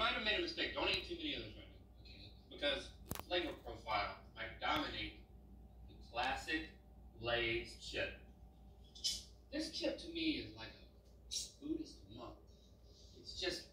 might have made a mistake. Don't eat too many of those right now. Okay. Because the flavor profile might dominate the classic Lay's chip. This chip to me is like a Buddhist monk. It's just